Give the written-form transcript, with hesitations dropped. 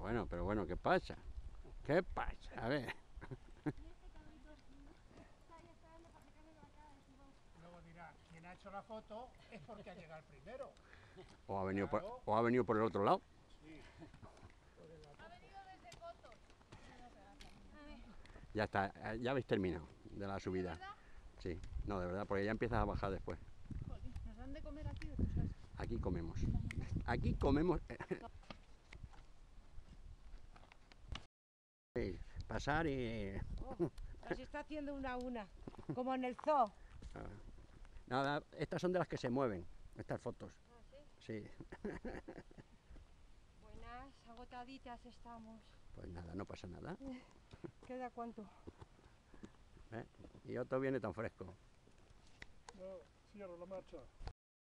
pero bueno, ¿qué pasa? ¿Qué pasa? A ver. Luego dirá, quien ha hecho la foto es porque ha llegado primero. O ha venido, Claro. o ha venido por el otro lado. Sí. Ha venido desde Cotos. Ya está, ya habéis terminado de la subida. ¿De verdad? Sí, no, de verdad, porque ya empiezas a bajar después. Jolín, ¿nos dan de comer aquí o tú sabes? Aquí comemos. Aquí comemos. Pasar y... Oh, las está haciendo una a una, como en el zoo. Nada, estas son de las que se mueven, estas fotos. ¿Ah, sí? Sí. Buenas, agotaditas estamos. Pues nada, no pasa nada. ¿Queda cuánto? ¿Eh? Y otro viene tan fresco. No, cierro la marcha.